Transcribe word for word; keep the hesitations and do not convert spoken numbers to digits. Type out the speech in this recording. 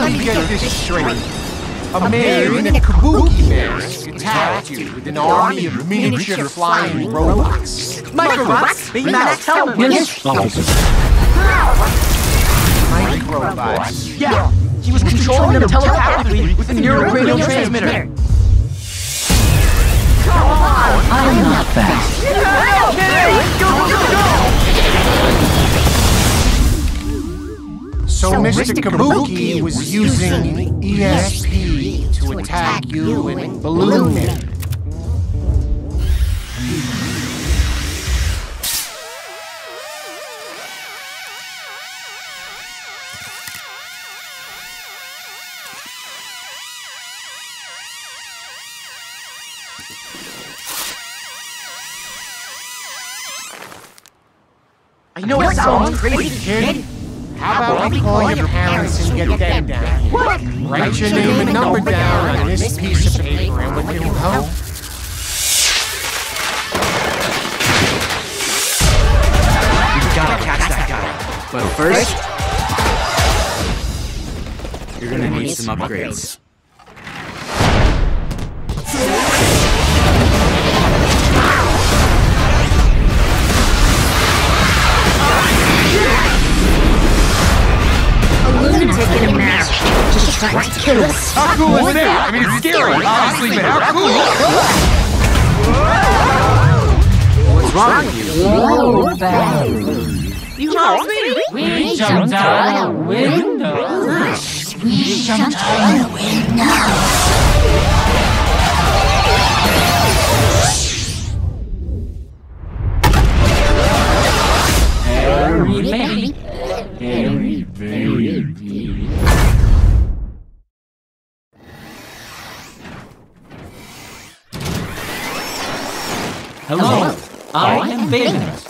me get this straight. A mayor in a kabuki mask attacked you with an army of miniature flying robots. Micro-robots? Max, help me! Yes, officer. Micro-robots. Yeah, he was controlling them telepathically with a neurocranial transmitter. Come on! I'm not fast. Okay, go, go, go! So Mister Kabuki was using E S P to attack you and Balloon Man. I know it sounds crazy, Kid, how about we call your parents and get them down here? What? Write your name and number down on this piece of paper and we can go. We gotta catch that guy. But first, you're gonna need some upgrades. A lunatic in a mask just trying to kill us. How cool is that? I mean, it's scary, obviously, but how cool? What's wrong with you? Whoa, bad. You lost me! We jumped out a window. We jumped out a window. Hurry, baby. Hurry, baby. Hello, I am Venus.